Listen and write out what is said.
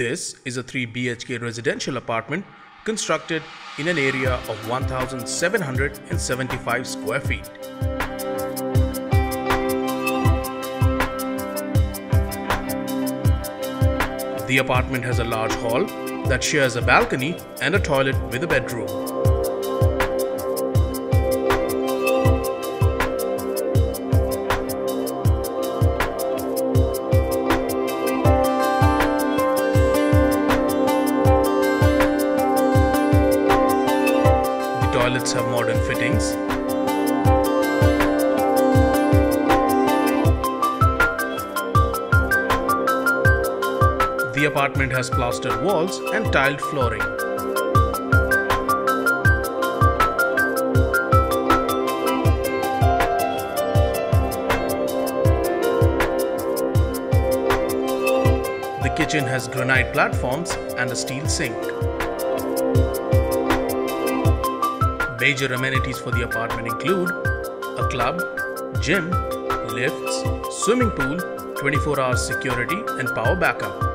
This is a 3 BHK residential apartment constructed in an area of 1,775 square feet. The apartment has a large hall that shares a balcony and a toilet with a bedroom. The toilets have modern fittings. The apartment has plastered walls and tiled flooring. The kitchen has granite platforms and a steel sink. Major amenities for the apartment include a club, gym, lifts, swimming pool, 24 hours security and power backup.